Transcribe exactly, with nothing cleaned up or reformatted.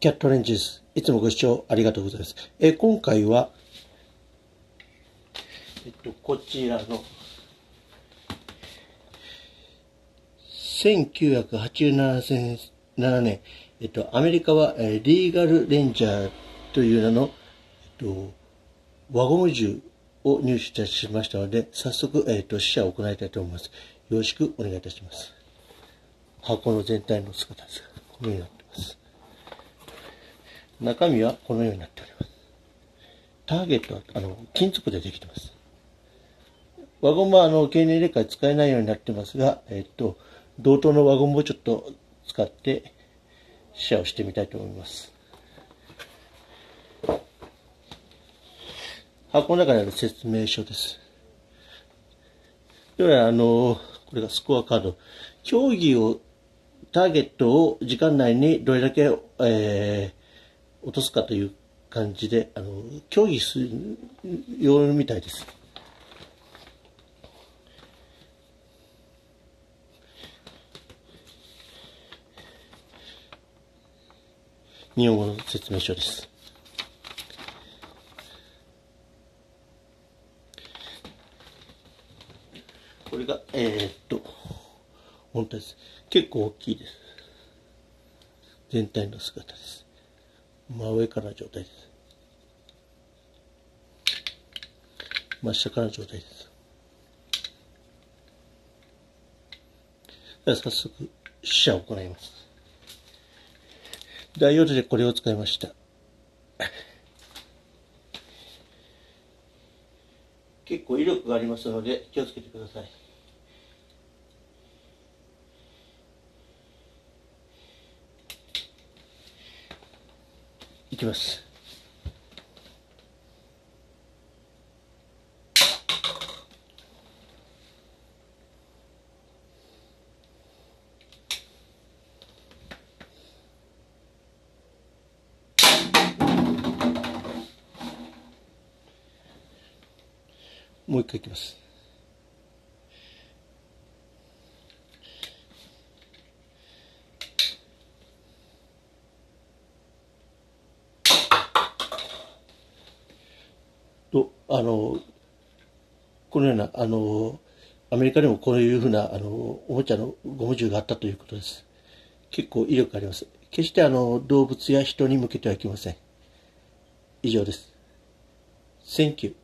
キャットレンジです。いつもご視聴ありがとうございます。えー、今回は、えっと、こちらのせんきゅうひゃくはちじゅうななねん、えっと、アメリカは、えー、リーガルレンジャーという名の、えっと、輪ゴム銃を入手いたしましたので、早速、えっと、試射を行いたいと思います。よろしくお願いいたします。箱の全体の姿ですが、このようになっています。中身はこのようになっております。ターゲットはあの金属でできています。輪ゴムはあの経年劣化で使えないようになってますが、えっと、同等の輪ゴムをちょっと使って試射をしてみたいと思います。箱の中にある説明書です。では、あの、これがスコアカード。競技を、ターゲットを時間内にどれだけ、えー、落とすかという感じで、あの、競技するようみたいです。日本語の説明書です。これが、えー、っと、本体です。結構大きいです。全体の姿です。真上からの状態です。真下からの状態です。では早速、試射を行います。ダイオードでこれを使いました。結構威力がありますので気をつけてください。いきます。もう一回いきます。と、あの、このような、あの、アメリカでもこういうふうな、あの、おもちゃのゴム銃があったということです。結構威力があります。決してあの、動物や人に向けてはいけません。以上です。センキュー。